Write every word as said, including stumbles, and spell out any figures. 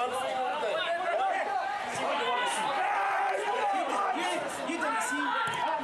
See what you want to see. You, you, you didn't see.